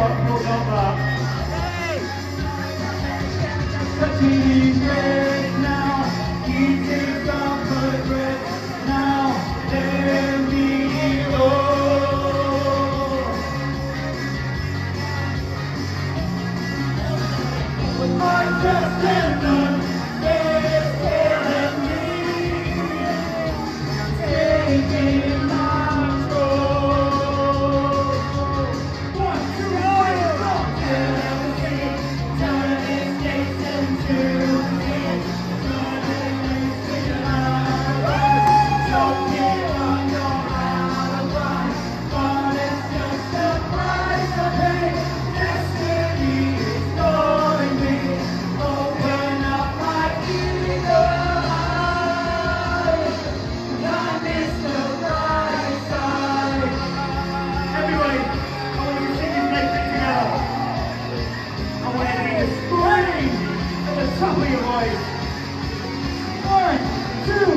You'll love that. Touching his breath now, he takes off her breath now, let me go. I just can't run, it's killing me, taking my control. 1, 2, 3, 4. Turning states into kids, turning things to life. Choking on your alibi, but it's just the price I pay. Destiny is calling me. Open up my eagle eyes, and I miss the bright side. Everybody, I want you to sing this next thing together. I want you to scream at the top of your voice. 1, 2.